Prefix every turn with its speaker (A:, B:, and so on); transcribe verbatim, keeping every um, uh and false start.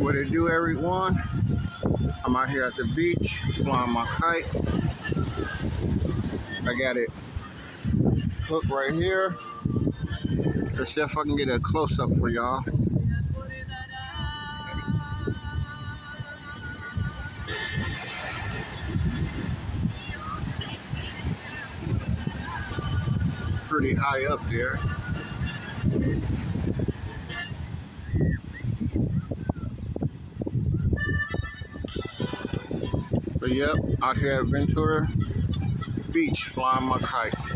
A: What it do, everyone? I'm out here at the beach flying my kite. I got it hooked right here. Let's see if I can get a close up for y'all. Pretty high up there. But yep, out here at Ventura Beach flying my kite.